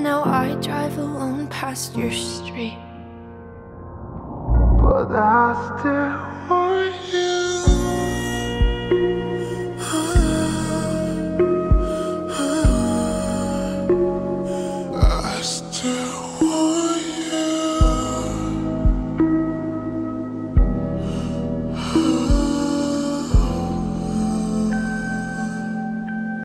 now I drive alone past your street. But I still want you.